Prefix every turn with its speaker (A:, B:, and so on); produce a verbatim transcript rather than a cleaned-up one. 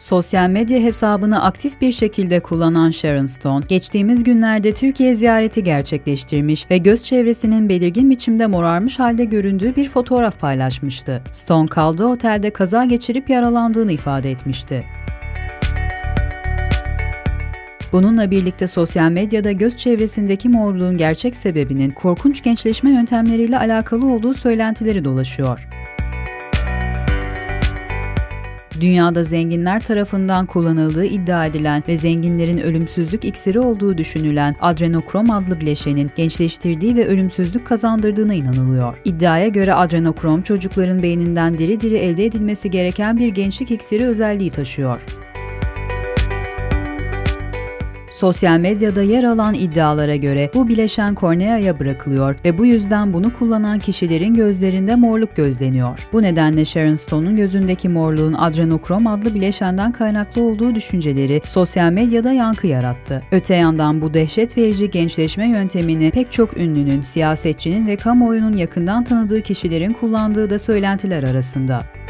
A: Sosyal medya hesabını aktif bir şekilde kullanan Sharon Stone, geçtiğimiz günlerde Türkiye ziyareti gerçekleştirmiş ve göz çevresinin belirgin biçimde morarmış halde göründüğü bir fotoğraf paylaşmıştı. Stone, kaldığı otelde kaza geçirip yaralandığını ifade etmişti. Bununla birlikte sosyal medyada göz çevresindeki morluğun gerçek sebebinin korkunç gençleşme yöntemleriyle alakalı olduğu söylentileri dolaşıyor. Dünyada zenginler tarafından kullanıldığı iddia edilen ve zenginlerin ölümsüzlük iksiri olduğu düşünülen adrenokrom adlı bileşenin gençleştirdiği ve ölümsüzlük kazandırdığına inanılıyor. İddiaya göre adrenokrom çocukların beyninden diri diri elde edilmesi gereken bir gençlik iksiri özelliği taşıyor. Sosyal medyada yer alan iddialara göre bu bileşen korneaya bırakılıyor ve bu yüzden bunu kullanan kişilerin gözlerinde morluk gözleniyor. Bu nedenle Sharon Stone'un gözündeki morluğun adrenokrom adlı bileşenden kaynaklı olduğu düşünceleri sosyal medyada yankı yarattı. Öte yandan bu dehşet verici gençleşme yöntemini pek çok ünlünün, siyasetçinin ve kamuoyunun yakından tanıdığı kişilerin kullandığı da söylentiler arasında.